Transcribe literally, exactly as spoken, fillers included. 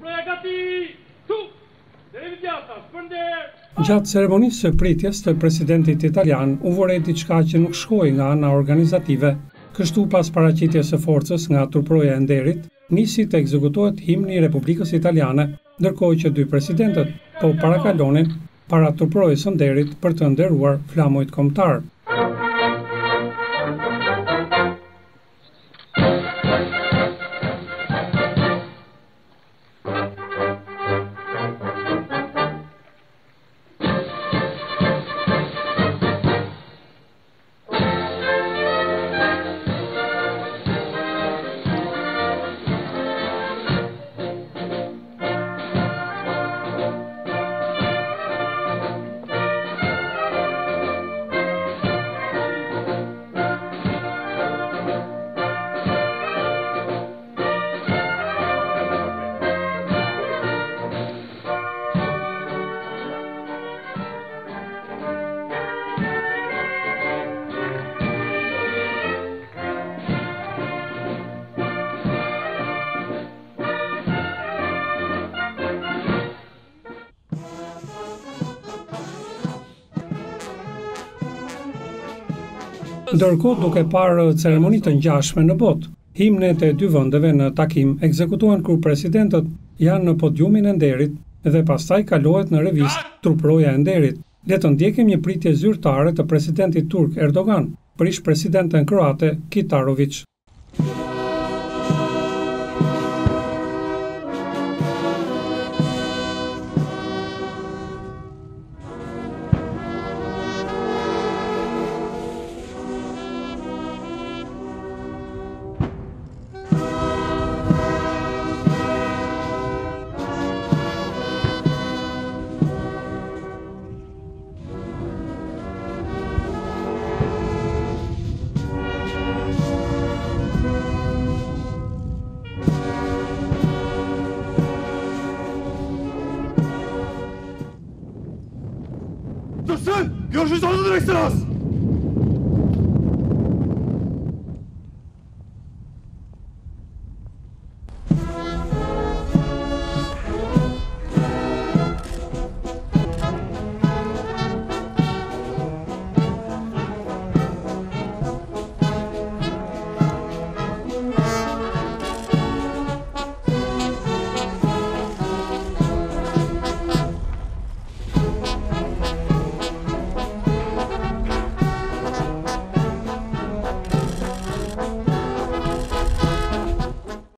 Gjatë ceremonisë së pritjes të presidentit italian u vorrej diçka që nuk shkoi nga ana organizative. Kështu pas paraqitjes së forcës nga Truproja e Nderit, nisi të ekzekutohet himni i Republikës Italiane, ndërkohë që dy presidentët po parakalonin para Truprojës së Nderit për të nderuar flamujt kombëtar. Ndërkohë, duke parë ceremoni të ngjashme në botë, himnet e dy vendeve në takim ekzekutohen kur presidentët janë në podiumin e Nderit dhe pastaj kalohet në revistë Truproja e Nderit. Le të ndjekim një pritje zyrtare të presidentit turk Erdogan për ish presidenten kroate Kitarović. Görüşürüz Ordu Ekselas!